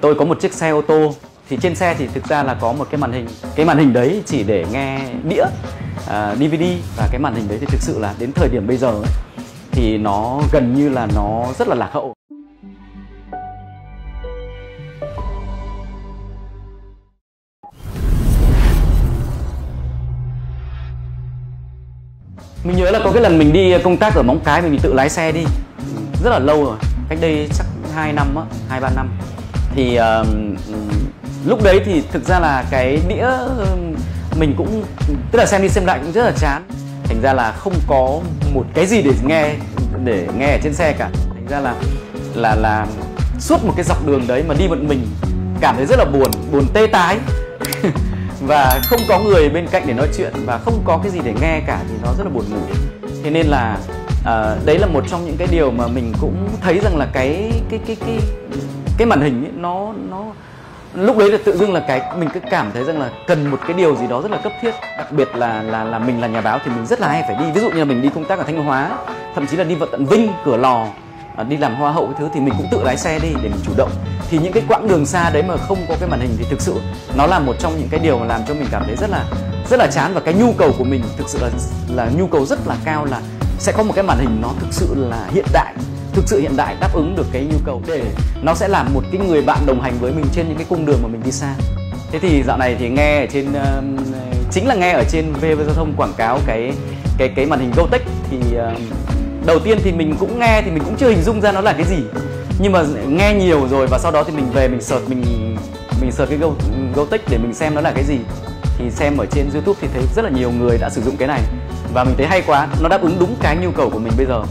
Tôi có một chiếc xe ô tô, thì trên xe thì thực ra là có một cái màn hình. Cái màn hình đấy chỉ để nghe đĩa, DVD, và cái màn hình đấy thì thực sự là đến thời điểm bây giờ ấy, thì nó gần như là nó rất là lạc hậu. Mình nhớ là có cái lần mình đi công tác ở Móng Cái, mình tự lái xe đi, rất là lâu rồi, cách đây chắc 2 năm á, 2-3 năm. Thì lúc đấy thì thực ra là cái đĩa mình cũng, tức là xem đi xem lại cũng rất là chán. Thành ra là không có một cái gì để nghe ở trên xe cả. Thành ra là suốt một cái dọc đường đấy mà đi một mình cảm thấy rất là buồn tê tái. Và không có người bên cạnh để nói chuyện và không có cái gì để nghe cả thì nó rất là buồn ngủ. Thế nên là đấy là một trong những cái điều mà mình cũng thấy rằng là cái màn hình ấy, nó lúc đấy là tự dưng là mình cứ cảm thấy rằng là cần một cái điều gì đó rất là cấp thiết. Đặc biệt là mình là nhà báo thì mình rất là hay phải đi, ví dụ như là mình đi công tác ở Thanh Hóa, thậm chí là đi vào tận Vinh, Cửa Lò, đi làm hoa hậu cái thứ, thì mình cũng tự lái xe đi để mình chủ động. Thì những cái quãng đường xa đấy mà không có cái màn hình thì thực sự nó là một trong những cái điều mà làm cho mình cảm thấy rất là chán. Và cái nhu cầu của mình thực sự là nhu cầu rất là cao, là sẽ có một cái màn hình nó thực sự là hiện đại, đáp ứng được cái nhu cầu, để nó sẽ là một cái người bạn đồng hành với mình trên những cái cung đường mà mình đi xa. Thế thì dạo này thì nghe ở trên chính là nghe ở trên VV Giao thông quảng cáo cái màn hình GoTech. Thì đầu tiên thì mình cũng nghe thì mình cũng chưa hình dung ra nó là cái gì, nhưng mà nghe nhiều rồi và sau đó thì mình về mình search cái GoTech để mình xem nó là cái gì. Thì xem ở trên YouTube thì thấy rất là nhiều người đã sử dụng cái này và mình thấy hay quá, nó đáp ứng đúng cái nhu cầu của mình bây giờ.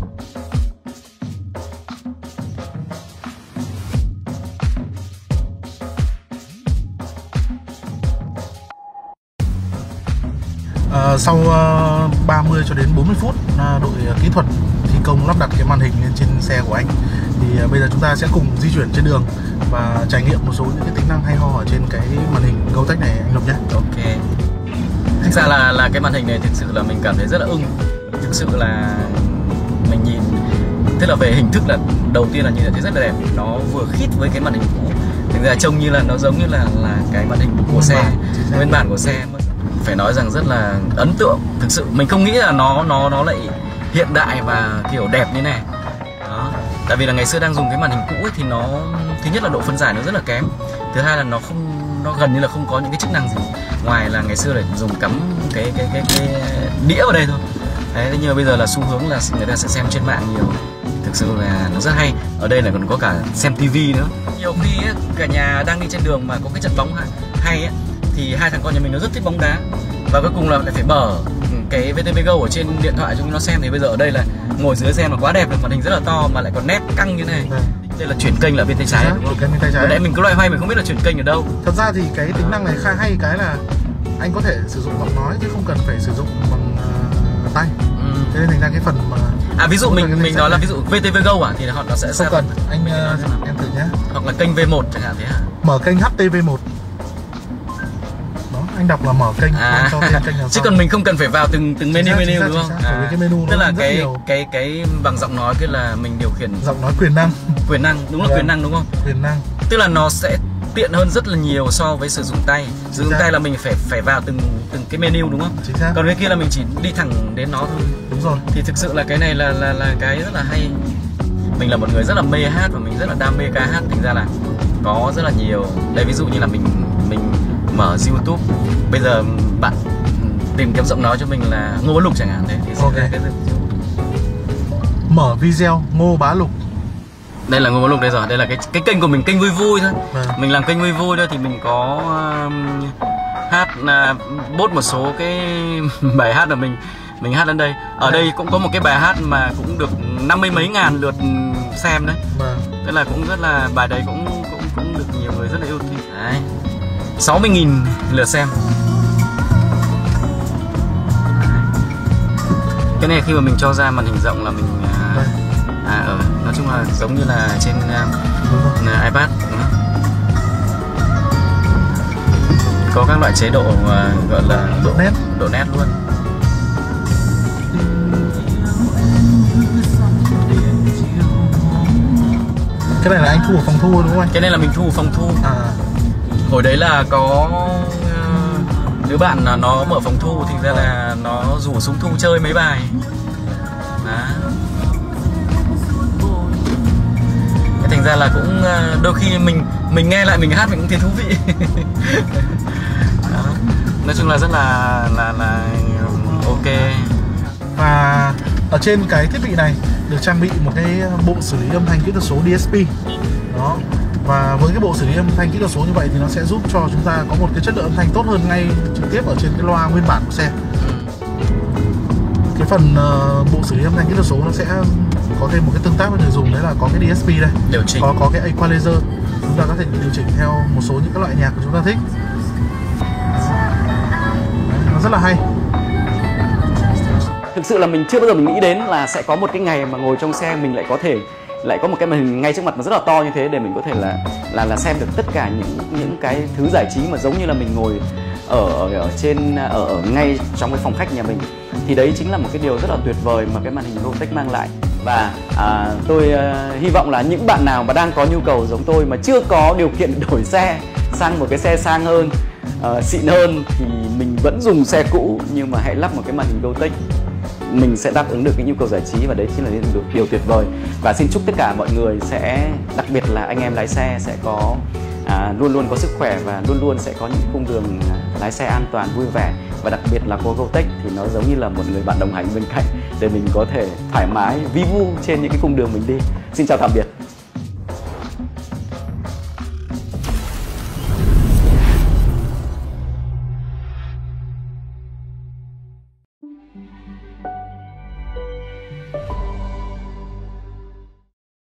Sau 30 cho đến 40 phút đội kỹ thuật thi công lắp đặt cái màn hình lên trên xe của anh, thì bây giờ chúng ta sẽ cùng di chuyển trên đường và trải nghiệm một số những cái tính năng hay ho ở trên cái màn hình GoTech này anh Lục nhé. Ok. Thực ra là cái màn hình này thực sự là mình cảm thấy rất là ưng. Thực sự là mình nhìn, tức là về hình thức là đầu tiên là nhìn thấy rất là đẹp, nó vừa khít với cái màn hình cũ. Thực ra trông như là nó giống như là cái màn hình của xe, nguyên bản của xe. Phải nói rằng rất là ấn tượng. Thực sự mình không nghĩ là nó lại hiện đại và kiểu đẹp như này. Đó. Tại vì là ngày xưa đang dùng cái màn hình cũ ấy, thì nó, thứ nhất là độ phân giải nó rất là kém, thứ hai là nó gần như là không có những cái chức năng gì ngoài là ngày xưa để dùng cắm cái đĩa vào đây thôi. Đấy, nhưng mà bây giờ là xu hướng là người ta sẽ xem trên mạng nhiều. Thực sự là nó rất hay. Ở đây là còn có cả xem tivi nữa. Nhiều khi ấy, cả nhà đang đi trên đường mà có cái trận bóng hay ấy, thì hai thằng con nhà mình nó rất thích bóng đá và cuối cùng là lại phải mở cái VTV Go ở trên điện thoại cho nó xem. Thì bây giờ ở đây là ngồi dưới xem là quá đẹp, màn hình rất là to mà lại còn nét căng như này. Đây là chuyển kênh là bên tay trái đúng không? Hồi nãy mình có loại hoay mình không biết là chuyển kênh ở đâu. Thật ra thì cái tính năng này khá hay cái là anh có thể sử dụng giọng nói chứ không cần phải sử dụng bằng tay. Thế nên thành ra cái phần mà ví dụ mình nói là ví dụ VTV Go thì họ nó sẽ không cần. Anh em thử nhé. Hoặc là kênh V1 chẳng hạn thế hả? Mở kênh HTV1. Đó, anh đọc là mở kênh cho kênh chứ còn mình không cần phải vào từng menu đúng không? Cái menu tức là cái bằng giọng nói cái là mình điều khiển giọng nói quyền năng đúng là quyền năng đúng không? Quyền năng. Tức là nó sẽ tiện hơn rất là nhiều so với sử dụng tay. Sử dụng tay là mình phải vào từng cái menu đúng không? Còn cái kia là mình chỉ đi thẳng đến nó thôi. Đúng rồi. Thì thực sự là cái này là cái rất là hay. Mình là một người rất là mê hát và mình rất là đam mê ca hát, thành ra là có rất là nhiều. Đây ví dụ như là mình mở YouTube, bây giờ bạn tìm kiếm giọng nói cho mình là Ngô Bá Lục chẳng hạn thế thì sẽ okay. Mở video Ngô Bá Lục. Đây là Ngô Bá Lục đây rồi, đây là cái kênh của mình, kênh vui vui thôi. Mình làm kênh vui vui thôi thì mình có hát post một số cái bài hát là mình hát lên đây. Ở đây cũng có một cái bài hát mà cũng được 50 mấy ngàn lượt xem đấy. Tức là cũng rất là, bài đấy cũng được nhiều người rất là yêu thích. Đấy. 60.000 lượt xem. Cái này khi mà mình cho ra màn hình rộng là mình nói chung là giống như là trên iPad đúng không? Có các loại chế độ gọi là độ nét luôn. Cái này là anh thu ở phòng thu đúng không anh? Cái này là mình thu ở phòng thu. Hồi đấy là có đứa bạn là nó mở phòng thu, thì ra là nó rủ xuống thu chơi mấy bài. Đó. Thành ra là cũng đôi khi mình nghe lại mình hát mình cũng thấy thú vị. Đó. Nói chung là rất là ok. Và ở trên cái thiết bị này được trang bị một cái bộ xử lý âm thanh kỹ thuật số DSP. Đó. Và với cái bộ xử lý âm thanh kỹ thuật số như vậy thì nó sẽ giúp cho chúng ta có một cái chất lượng âm thanh tốt hơn ngay trực tiếp ở trên cái loa nguyên bản của xe. Cái phần bộ xử lý âm thanh kỹ thuật số nó sẽ có thêm một cái tương tác với người dùng, đấy là có cái DSP đây, điều chỉnh, có cái equalizer, chúng ta có thể điều chỉnh theo một số những cái loại nhạc của chúng ta thích. Nó rất là hay. Thực sự là mình chưa bao giờ mình nghĩ đến là sẽ có một cái ngày mà ngồi trong xe mình lại có một cái màn hình ngay trước mặt mà rất là to như thế, để mình có thể là xem được tất cả những cái thứ giải trí mà giống như là mình ngồi ở ngay trong cái phòng khách nhà mình. Thì đấy chính là một cái điều rất là tuyệt vời mà cái màn hình Gotek mang lại. Và tôi hy vọng là những bạn nào mà đang có nhu cầu giống tôi mà chưa có điều kiện đổi xe sang một cái xe sang hơn, xịn hơn, thì mình vẫn dùng xe cũ nhưng mà hãy lắp một cái màn hình Gotek. Mình sẽ đáp ứng được cái nhu cầu giải trí, và đấy chính là điều tuyệt vời. Và xin chúc tất cả mọi người sẽ, đặc biệt là anh em lái xe, sẽ có luôn luôn có sức khỏe và luôn luôn sẽ có những cung đường lái xe an toàn, vui vẻ. Và đặc biệt là có Gotek thì nó giống như là một người bạn đồng hành bên cạnh để mình có thể thoải mái, vi vu trên những cái cung đường mình đi. Xin chào tạm biệt.